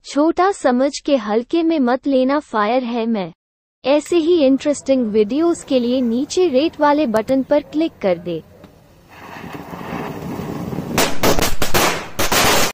छोटा समझ के हल्के में मत लेना, फायर है मैं। ऐसे ही इंटरेस्टिंग वीडियोस के लिए नीचे रेट वाले बटन पर क्लिक कर दे।